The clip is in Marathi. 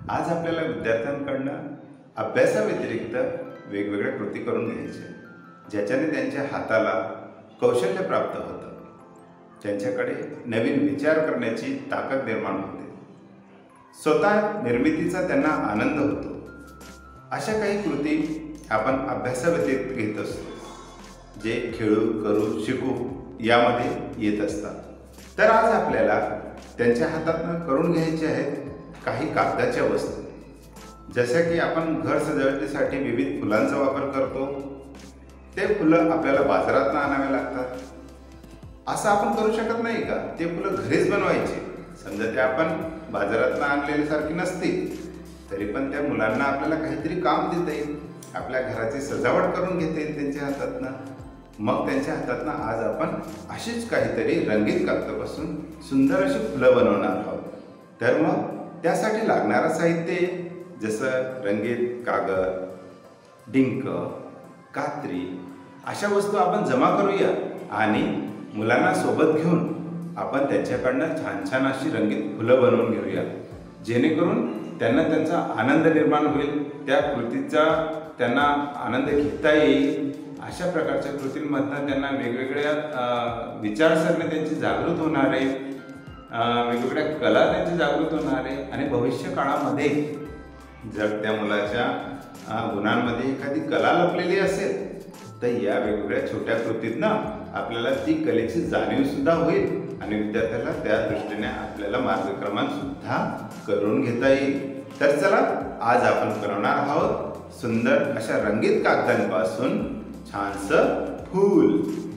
आज आपल्याला विद्यार्थ्यांकडनं अभ्यासाव्यतिरिक्त वेगवेगळ्या कृती करून घ्यायच्या, ज्याच्याने त्यांच्या हाताला कौशल्य प्राप्त होतं, त्यांच्याकडे नवीन विचार करण्याची ताकद निर्माण होते, स्वतः निर्मितीचा त्यांना आनंद होतो. अशा काही कृती आपण अभ्यासाव्यतिरिक्त घेत असतो, जे खेळू, करू, शिकू यामध्ये येत असतात. तर आज आपल्याला त्यांच्या हातातनं करून घ्यायचे आहेत काही कागदाच्या वस्तू. जसं की आपण घर सजावटीसाठी विविध फुलांचा वापर करतो, ते फुलं आपल्याला बाजारातून आणावे लागतात. असं आपण करू शकत नाही का? ते फुलं घरीच बनवायचे. समजा ते आपण बाजारातून आणलेल्यासारखी नसतील, तरी पण त्या मुलांना आपल्याला काहीतरी काम देता येईल, आपल्या घराची सजावट करून घेता येईल त्यांच्या हातातनं. मग त्यांच्या हातातनं आज आपण अशीच काहीतरी रंगीत कागदापासून सुंदर अशी फुलं बनवणार आहोत. तर मग त्यासाठी लागणारं साहित्य जसं रंगीत कागद, डिंक, कात्री अशा वस्तू आपण जमा करूया आणि मुलांना सोबत घेऊन आपण त्यांच्याकडनं छान छान अशी रंगीत फुलं बनवून घेऊया, जेणेकरून त्यांना त्यांचा आनंद निर्माण होईल, त्या कृतीचा त्यांना आनंद घेता येईल. अशा प्रकारच्या कृतींमधनं त्यांना वेगवेगळ्या विचारसरणी त्यांची जागृत होणार आहे, वेगवेगळ्या कला त्यांची जागृत होणार आहे आणि भविष्य काळामध्ये जर त्या मुलाच्या गुणांमध्ये एखादी कला लपलेली असेल तर या वेगवेगळ्या छोट्या कृतीतनं आपल्याला ती कलेची जाणीव सुद्धा होईल आणि विद्यार्थ्याला त्या दृष्टीने आपल्याला मार्गक्रमण सुद्धा करून घेता येईल. तर चला, आज आपण बनवणार आहोत सुंदर अशा रंगीत कागदांपासून छानसं फूल.